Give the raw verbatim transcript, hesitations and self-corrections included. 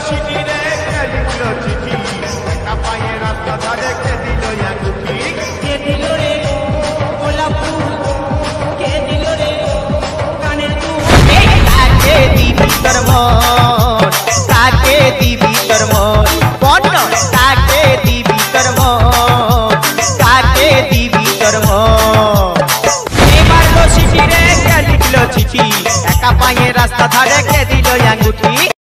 চিঠি রে কে লিখলো চিঠি একা পায়ে রাস্তা ধারে কে দিল আকুতি কে দিল রে গোলাপ ফুল কে দিল রে কানের দুল কাকে দিবি তোর মন কাকে দিবি তোর মন বন্ন কাকে দিবি তোর মন কাকে দিবি তোর মন এ মারলো চিঠি রে কে লিখলো চিঠি একা পায়ে রাস্তা ধারে